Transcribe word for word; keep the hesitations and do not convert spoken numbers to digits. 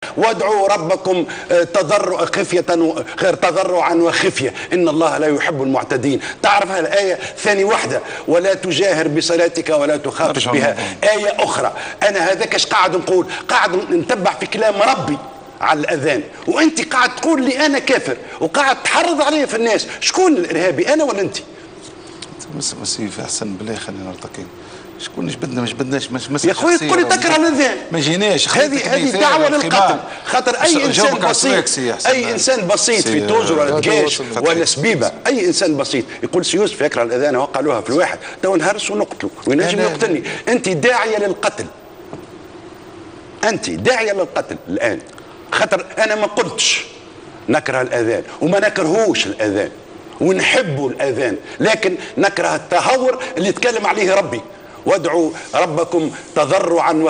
وادعوا ربكم تضرع خفية غير تضرعا وخفية إن الله لا يحب المعتدين. تعرف هالآية ثاني واحدة ولا تجاهر بصلاتك ولا تخافت بها. آية أخرى أنا هذاك اش قاعد نقول؟ قاعد نتبع في كلام ربي على الأذان، وأنت قاعد تقول لي أنا كافر وقاعد تحرض علي في الناس. شكون الإرهابي، أنا ولا أنت؟ مسيف أحسن بالله خلينا نرتقي. شكون جبدنا ما جبدناش مش يا خويا تقول لي تكره الاذان ما جيناش. هذه هذه دعوه للقتل. خاطر اي انسان بسيط اي انسان بسيط في توجر ولا دجاج ولا سبيبه، اي انسان بسيط يقول سي يوسف يكره الاذان وقالوها في الواحد تو نهرس ونقتله وينجم يقتلني. انت داعيه للقتل، انت داعيه للقتل الان. خاطر انا ما قلتش نكره الاذان وما نكرهوش الاذان ونحبوا الاذان، لكن نكره التهور اللي يتكلم عليه ربي. وادعوا ربكم تضرعا